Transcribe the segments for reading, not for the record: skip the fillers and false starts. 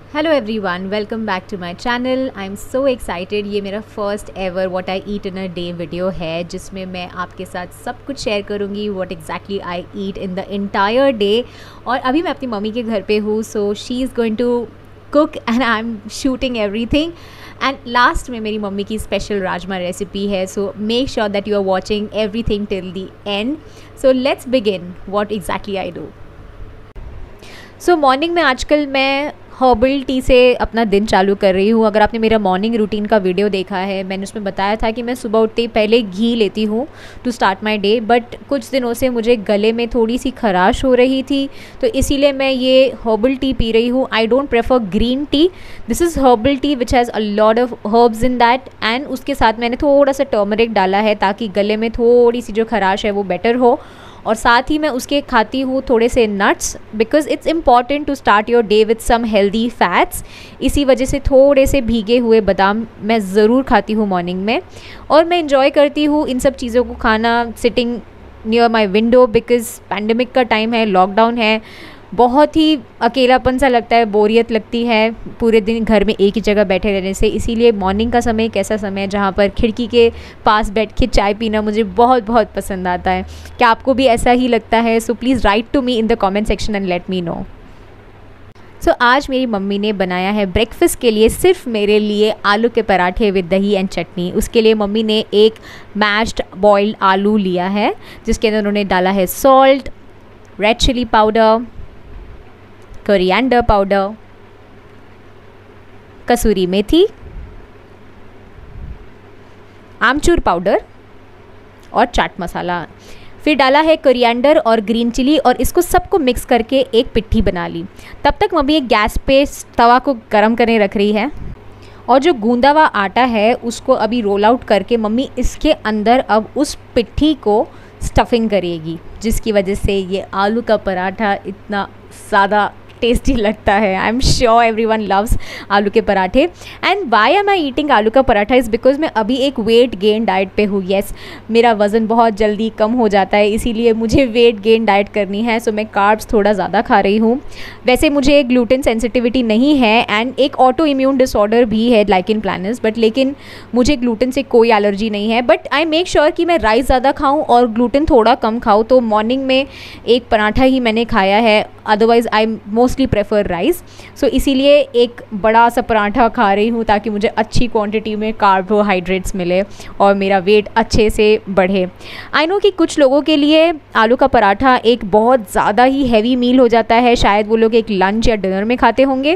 Hello everyone, welcome back to my channel. I am so excited. ये मेरा first ever what I eat in a day video है, जिसमें मैं आपके साथ सब कुछ शेयर करूँगी what exactly I eat in the entire day. और अभी मैं अपनी मम्मी के घर पे हूँ, so she is going to cook and I am shooting everything. And last में मेरी मम्मी की स्पेशल राजमा रेसिपी है, so make sure that you are watching everything till the end. So let's begin what exactly I do. So morning में आजकल मैं herbal tea से अपना दिन चालू कर रही हूँ। अगर आपने मेरा मॉर्निंग रूटीन का वीडियो देखा है, मैंने उसमें बताया था कि मैं सुबह उठते ही पहले घी लेती हूँ to start my day. But कुछ दिनों से मुझे गले में थोड़ी सी खराश हो रही थी, तो इसीलिए मैं ये हर्बल टी पी रही हूँ। I don't prefer green tea, this is herbal tea which has a lot of herbs in that. And उसके साथ मैंने थोड़ा सा टर्मरिक डाला है ताकि गले में थोड़ी सी जो खराश है वो बेटर हो। और साथ ही मैं उसके खाती हूँ थोड़े से nuts, because it's important to start your day with some healthy fats. इसी वजह से थोड़े से भीगे हुए बादाम मैं ज़रूर खाती हूँ मॉर्निंग में। और मैं इन्जॉय करती हूँ इन सब चीज़ों को खाना sitting near my window, because pandemic का टाइम है, लॉकडाउन है, बहुत ही अकेलापन सा लगता है, बोरियत लगती है पूरे दिन घर में एक ही जगह बैठे रहने से। इसीलिए मॉर्निंग का समय एक ऐसा समय है जहाँ पर खिड़की के पास बैठ के चाय पीना मुझे बहुत बहुत पसंद आता है। क्या आपको भी ऐसा ही लगता है? So please write to me in the comment section and let me know. So आज मेरी मम्मी ने बनाया है ब्रेकफास्ट के लिए सिर्फ मेरे लिए आलू के पराठे विद दही एंड चटनी। उसके लिए मम्मी ने एक मैश्ड बॉइल्ड आलू लिया है, जिसके अंदर उन्होंने डाला है salt, red chilli powder, coriander powder, कसूरी मेथी, आमचूर पाउडर और चाट मसाला। फिर डाला है कोरिएंडर और ग्रीन चिली और इसको सबको मिक्स करके एक पिट्ठी बना ली। तब तक मम्मी एक गैस पे तवा को गरम करने रख रही है। और जो गूंदा हुआ आटा है उसको अभी रोल आउट करके मम्मी इसके अंदर अब उस पिट्ठी को स्टफिंग करेगी, जिसकी वजह से ये आलू का पराठा इतना ज़्यादा टेस्टी लगता है। I am sure everyone loves आलू के पराठे। And why am I eating आलू का पराठा इज़ बिकॉज मैं अभी एक वेट गेन डाइट पे हूँ। येस, मेरा वज़न बहुत जल्दी कम हो जाता है, इसीलिए मुझे वेट गेन डाइट करनी है। सो मैं कार्ब्स थोड़ा ज़्यादा खा रही हूँ। वैसे मुझे ग्लूटेन सेंसिटिविटी नहीं है एंड एक ऑटो इम्यून डिसऑर्डर भी है लाइकेन प्लानस, बट लेकिन मुझे ग्लूटेन से कोई एलर्जी नहीं है। बट आई मेक श्योर कि मैं राइस ज़्यादा खाऊँ और ग्लूटेन थोड़ा कम खाऊँ। तो मॉर्निंग में एक पराठा ही मैंने खाया है, otherwise I mostly prefer rice. So इसीलिए एक बड़ा सा पराठा खा रही हूँ ताकि मुझे अच्छी क्वांटिटी में कार्बोहाइड्रेट्स मिले और मेरा वेट अच्छे से बढ़े। आई नो कि कुछ लोगों के लिए आलू का पराठा एक बहुत ज़्यादा ही हैवी मील हो जाता है, शायद वो लोग एक लंच या डिनर में खाते होंगे।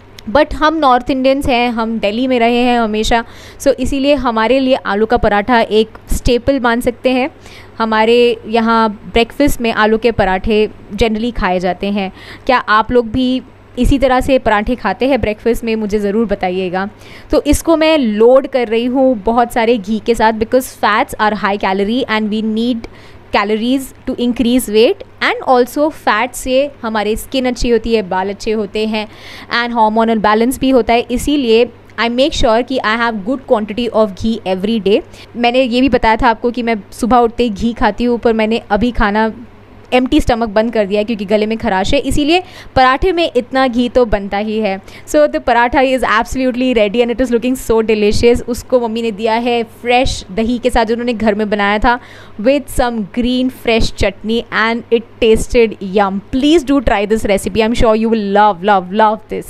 बट हम नॉर्थ इंडियंस हैं, हम दिल्ली में रहे हैं हमेशा, सो इसीलिए हमारे लिए आलू का पराठा एक स्टेपल मान सकते हैं। हमारे यहाँ ब्रेकफास्ट में आलू के पराठे जनरली खाए जाते हैं। क्या आप लोग भी इसी तरह से पराठे खाते हैं ब्रेकफास्ट में? मुझे ज़रूर बताइएगा। तो इसको मैं लोड कर रही हूँ बहुत सारे घी के साथ, because fats are high calorie and we need calories to increase weight. And also fat से हमारे स्किन अच्छी होती है, बाल अच्छे होते हैं एंड हार्मोनल बैलेंस भी होता है। इसीलिए आई मेक श्योर कि I have good quantity of ghee every day. मैंने ये भी बताया था आपको कि मैं सुबह उठते ही घी खाती हूँ, पर मैंने अभी खाना एम्प्टी स्टमक बंद कर दिया है क्योंकि गले में खराश है, इसीलिए पराठे में इतना घी तो बनता ही है। So the paratha is absolutely ready and it is looking so delicious. उसको मम्मी ने दिया है फ्रेश दही के साथ जो उन्होंने घर में बनाया था, with some green fresh chutney and it tasted yum. Please do try this recipe, I am sure you will love love love this.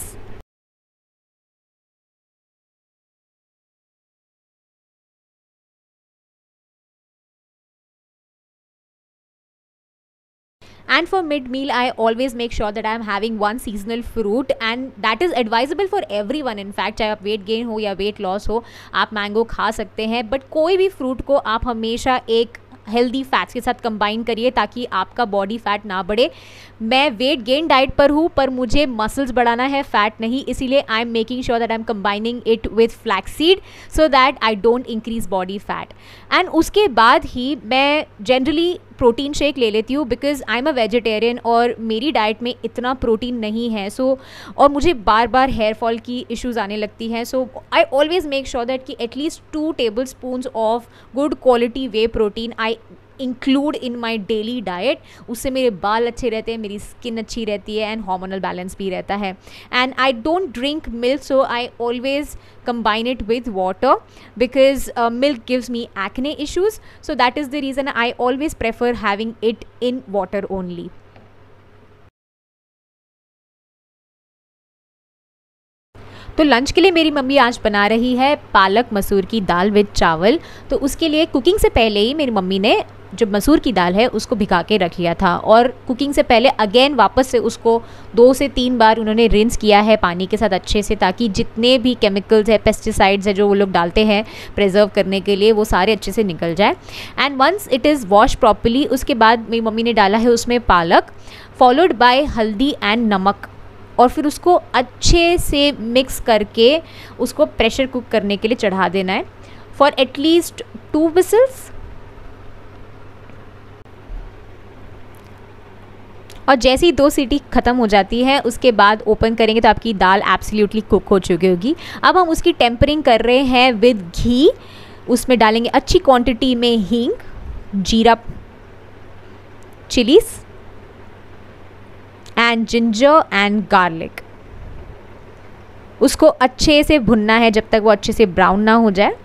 And for mid meal I always make sure that I am having one seasonal fruit and that is advisable for everyone in fact, चाहे आप weight gain हो या weight loss हो, आप mango खा सकते हैं। But कोई भी फ्रूट को आप हमेशा एक हेल्दी फैट्स के साथ कंबाइन करिए ताकि आपका बॉडी फैट ना बढ़े। मैं वेट गेन डाइट पर हूँ, पर मुझे मसल्स बढ़ाना है, फैट नहीं, इसीलिए I am making sure that I am combining it with flaxseed so that I don't increase body fat. And उसके बाद ही मैं जनरली प्रोटीन शेक ले लेती हूँ, because I am a vegetarian और मेरी डाइट में इतना प्रोटीन नहीं है। सो और मुझे बार बार हेयर फॉल की इश्यूज़ आने लगती हैं। So I always make sure that कि at least 2 tablespoons of good quality whey protein I include in my daily diet. उससे मेरे बाल अच्छे रहते हैं, मेरी स्किन अच्छी रहती है एंड हार्मोनल बैलेंस भी रहता है. And I don't drink milk, so I always combine it with water because milk gives me acne issues, so that is the reason I always prefer having it in water only. तो lunch के लिए मेरी mummy आज बना रही है पालक मसूर की दाल विद चावल. तो उसके लिए कुकिंग से पहले ही मेरी मम्मी ने जो मसूर की दाल है उसको भिगा के रख लिया था, और कुकिंग से पहले अगेन वापस से उसको 2 से 3 बार उन्होंने रिंस किया है पानी के साथ अच्छे से, ताकि जितने भी केमिकल्स है, पेस्टिसाइड्स है जो वो लोग डालते हैं प्रिजर्व करने के लिए, वो सारे अच्छे से निकल जाए. And once it is wash properly, उसके बाद मेरी मम्मी ने डाला है उसमें पालक, फॉलोड बाय हल्दी एंड नमक, और फिर उसको अच्छे से मिक्स करके उसको प्रेशर कुक करने के लिए चढ़ा देना है फॉर एटलीस्ट 2 whistles. और जैसे ही 2 सीटी ख़त्म हो जाती है उसके बाद ओपन करेंगे तो आपकी दाल एब्सोल्युटली कुक हो चुकी होगी. अब हम उसकी टेम्परिंग कर रहे हैं विद घी. उसमें डालेंगे अच्छी क्वांटिटी में हींग, जीरा, chillies and ginger and garlic. उसको अच्छे से भुनना है जब तक वो अच्छे से ब्राउन ना हो जाए.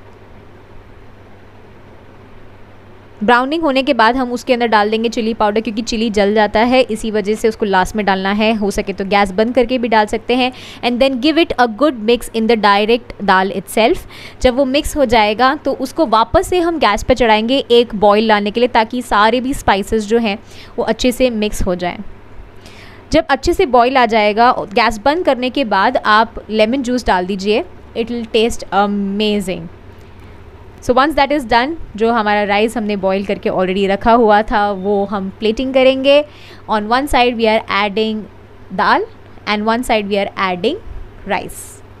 ब्राउनिंग होने के बाद हम उसके अंदर डाल देंगे चिली पाउडर, क्योंकि चिली जल जाता है, इसी वजह से उसको लास्ट में डालना है. हो सके तो गैस बंद करके भी डाल सकते हैं. And then give it a good mix in the direct dal itself. जब वो मिक्स हो जाएगा तो उसको वापस से हम गैस पे चढ़ाएंगे एक बॉईल लाने के लिए, ताकि सारे भी स्पाइसेस जो हैं वो अच्छे से मिक्स हो जाएं. जब अच्छे से बॉईल आ जाएगा, गैस बंद करने के बाद आप लेमन जूस डाल दीजिए. It will taste amazing. So once that is done, जो हमारा राइस हमने बॉईल करके ऑलरेडी रखा हुआ था वो हम प्लेटिंग करेंगे. On one side we are adding dal and one side we are adding rice.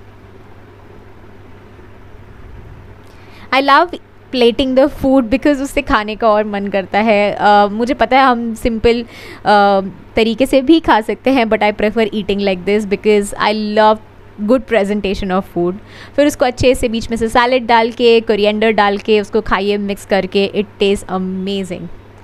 I love plating the food because उससे खाने का और मन करता है. मुझे पता है हम सिंपल तरीके से भी खा सकते हैं, but I prefer eating like this because I love good presentation of food. फिर उसको अच्छे से बीच में से सैलेड डाल के, कोरिएंडर डाल के उसको खाइए मिक्स करके. It taste amazing.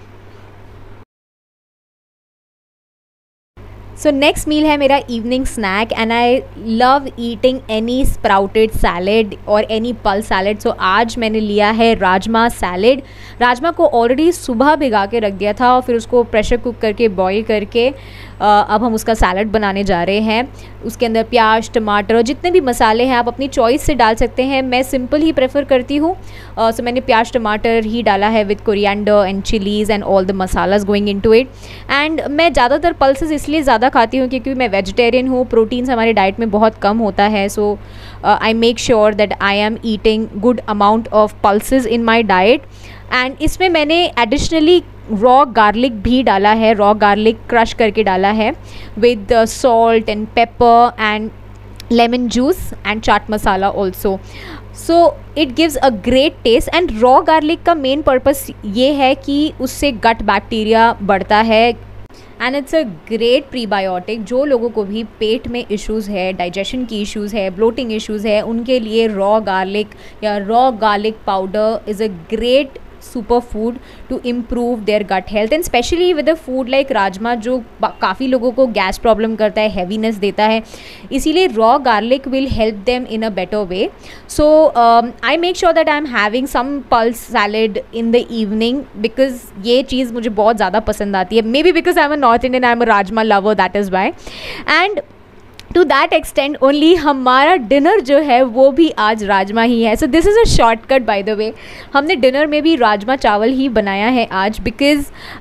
So next meal है मेरा evening snack and I love eating any sprouted salad और एनी पल्स सैलेड. सो आज मैंने लिया है राजमा सैलेड. राजमा को ऑलरेडी सुबह भिगा के रख दिया था और फिर उसको प्रेशर कुक करके बॉईल करके अब हम उसका सैलड बनाने जा रहे हैं. उसके अंदर प्याज, टमाटर और जितने भी मसाले हैं आप अपनी चॉइस से डाल सकते हैं. मैं सिंपल ही प्रेफर करती हूँ. सो मैंने प्याज टमाटर ही डाला है with coriander and chillies and all the masalas going into it. And मैं ज़्यादातर पल्सेस इसलिए ज़्यादा खाती हूँ क्योंकि मैं वेजिटेरियन हूँ. प्रोटीन्स हमारे डाइट में बहुत कम होता है. So I make sure that I am eating good amount of pulses in my diet. And इसमें मैंने एडिशनली रॉ गार्लिक भी डाला है. रॉ गार्लिक क्रश करके डाला है with salt and pepper and lemon juice and chaat masala also. So it gives a great taste. And raw garlic का main purpose ये है कि उससे गट बैक्टीरिया बढ़ता है and it's a great prebiotic. जो लोगों को भी पेट में इश्यूज़ है, डाइजेशन की इश्यूज़ है, ब्लोटिंग इश्यूज़ है, उनके लिए रॉ गार्लिक या raw garlic powder is a great super food to improve their gut health. And specially with a food like rajma जो काफ़ी लोगों को गैस प्रॉब्लम करता है, हैवीनेस देता है, इसीलिए raw garlic will help them in a better way. So I make sure that I am having some pulse salad in the evening because ये चीज़ मुझे बहुत ज़्यादा पसंद आती है. Maybe because I am a north Indian, I am a rajma lover, that is why. And to that extend only हमारा dinner जो है वो भी आज राजमा ही है. So this is a shortcut by the way. हमने डिनर में भी राजमा चावल ही बनाया है आज बिकॉज़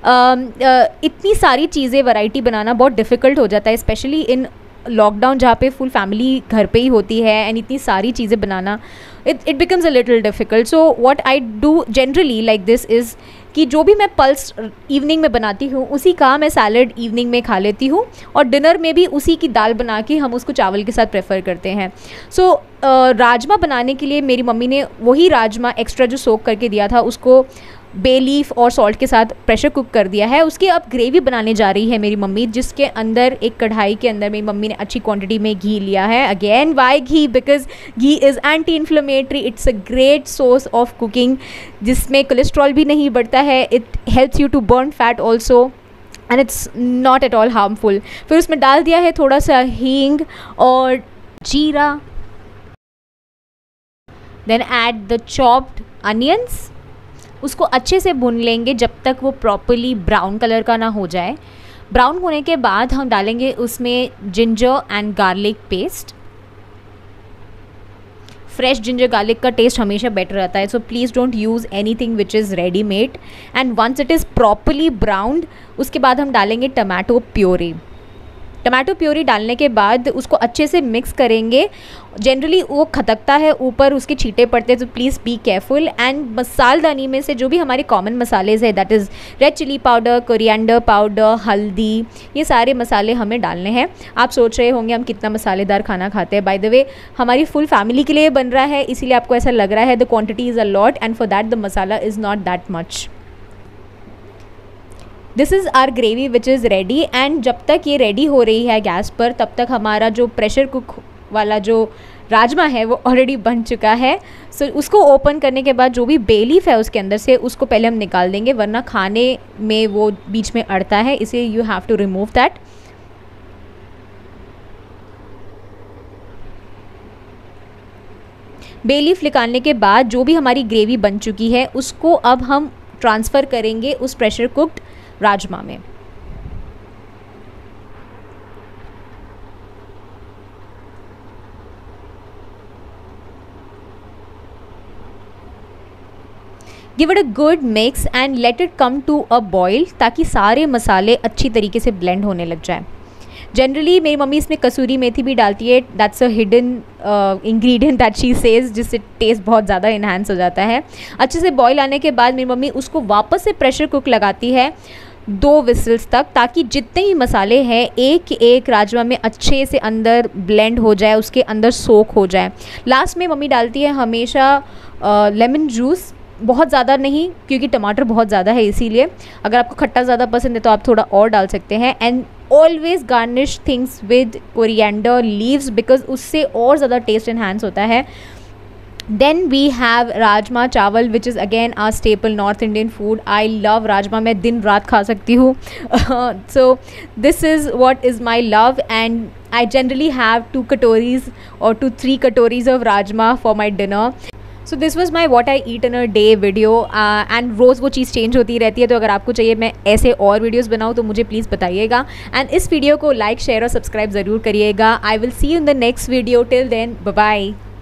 इतनी सारी चीज़ें वैरायटी बनाना बहुत डिफ़िकल्ट हो जाता है, स्पेशली इन लॉकडाउन जहाँ पे फुल फैमिली घर पे ही होती है एंड इतनी सारी चीज़ें बनाना it becomes a little difficult. So what I do generally like this is कि जो भी मैं पल्स इवनिंग में बनाती हूँ उसी का मैं सैलड इवनिंग में खा लेती हूँ और डिनर में भी उसी की दाल बना के हम उसको चावल के साथ प्रेफर करते हैं. सो राजमा बनाने के लिए मेरी मम्मी ने वही राजमा एक्स्ट्रा जो सोक करके दिया था उसको बे लीफ और सॉल्ट के साथ प्रेशर कुक कर दिया है। उसकी अब ग्रेवी बनाने जा रही है मेरी मम्मी, जिसके अंदर एक कढ़ाई के अंदर मेरी मम्मी ने अच्छी क्वांटिटी में घी लिया है। Again why ghee? Because ghee is anti inflammatory, it's a great source of cooking, जिसमें कोलेस्ट्रॉल भी नहीं बढ़ता है, it helps you to burn fat also and it's not at all harmful. फिर उसमें डाल दिया है थोड़ा सा हींग और जीरा, then add the chopped onions. उसको अच्छे से भून लेंगे जब तक वो प्रॉपर्ली ब्राउन कलर का ना हो जाए। ब्राउन होने के बाद हम डालेंगे उसमें ginger and garlic paste. Fresh ginger garlic का टेस्ट हमेशा बेटर रहता है, so please don't use anything which is readymade. And once it is properly browned, उसके बाद हम डालेंगे टमाटो प्योरी। टमाटो प्योरी डालने के बाद उसको अच्छे से मिक्स करेंगे। जनरली वो खटकता है, ऊपर उसके छींटे पड़ते हैं, तो प्लीज़ बी केयरफुल। एंड मसालदानी में से जो भी हमारे कॉमन मसाले हैं, that is red chilli powder, coriander powder, haldi, ये सारे मसाले हमें डालने हैं। आप सोच रहे होंगे हम कितना मसालेदार खाना खाते हैं। बाय द वे हमारी फुल फैमिली के लिए बन रहा है, इसीलिए आपको ऐसा लग रहा है। The quantity is a lot and for that the masala is not that much. This is our gravy which is ready. And जब तक ये रेडी हो रही है गैस पर, तब तक हमारा जो प्रेशर कुक वाला जो राजमा है वो ऑलरेडी बन चुका है। सो उसको ओपन करने के बाद जो भी बे लीफ है उसके अंदर से, उसको पहले हम निकाल देंगे, वरना खाने में वो बीच में अड़ता है, इसे you have to remove that. Bay leaf निकालने के बाद जो भी हमारी ग्रेवी बन चुकी है, उसको अब हम ट्रांसफ़र करेंगे उस प्रेशर कुक्ड राजमा में। Give it a good mix and let it come to a boil, ताकि सारे मसाले अच्छी तरीके से ब्लेंड होने लग जाए। जनरली मेरी मम्मी इसमें कसूरी मेथी भी डालती है, that's a hidden ingredient that she says, जिससे टेस्ट बहुत ज़्यादा इन्हांस हो जाता है। अच्छे से बॉयल आने के बाद मेरी मम्मी उसको वापस से प्रेशर कुक लगाती है 2 विसल्स तक, ताकि जितने ही मसाले हैं एक एक राजमा में अच्छे से अंदर ब्लेंड हो जाए, उसके अंदर सोक हो जाए। लास्ट में मम्मी डालती है हमेशा लेमन जूस, बहुत ज़्यादा नहीं क्योंकि टमाटर बहुत ज़्यादा है, इसीलिए अगर आपको खट्टा ज़्यादा पसंद है तो आप थोड़ा और डाल सकते हैं। And always garnish things with coriander leaves, because उससे और ज़्यादा टेस्ट इन्हांस होता है। Then we have राजमा चावल which is again our staple North Indian food. I love rajma, मैं दिन रात खा सकती हूँ। So this is what is my love and I generally have 2 katoris or 3 katoris of rajma for my dinner. So this was my what I eat in a day video and रोज़ वो चीज़ change होती रहती है, तो अगर आपको चाहिए मैं ऐसे और वीडियोस बनाऊँ तो मुझे प्लीज़ बताइएगा। एंड इस वीडियो को लाइक शेयर और सब्सक्राइब ज़रूर करिएगा। I will see you in the next video. Till then, bye bye.